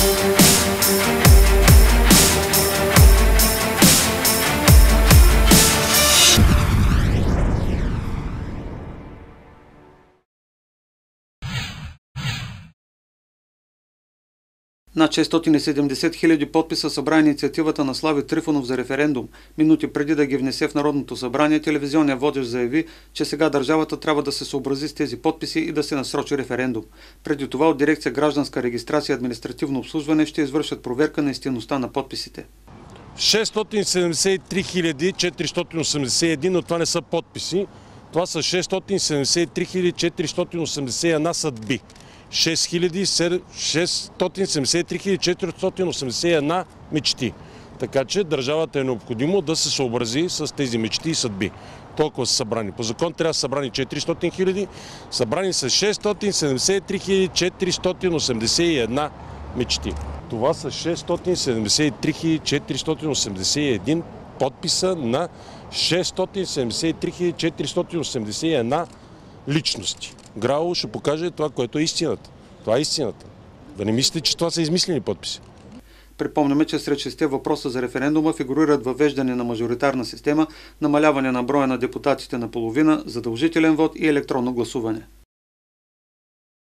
Над 670 хиляди подписа събра инициативата на Слави Трифонов за референдум. Минути преди да ги внесе в Народното събрание, телевизионният водещ заяви, че сега държавата трябва да се съобрази с тези подписи и да се насрочи референдум. Преди това от дирекция Гражданска регистрация и административно обслужване ще извършат проверка на истинността на подписите. 673 481, но това не са подписи. Това са 673 481 съдби. 673 481 мечти. Така че държавата е необходимо да се съобрази с тези мечти и съдби. Толкова са събрани. По закон трябва да са събрани 400 хиляди, събрани са 673 481 мечти. Това са 673 481 подписа на 673 481 личности. ГРАО ще покаже това, което е истината. Това е истината. Да не мислите, че това са измислени подписи. Припомняме, че сред 6 въпроса за референдума фигурират въвеждане на мажоритарна система, намаляване на броя на депутатите на половина, задължителен вод и електронно гласуване.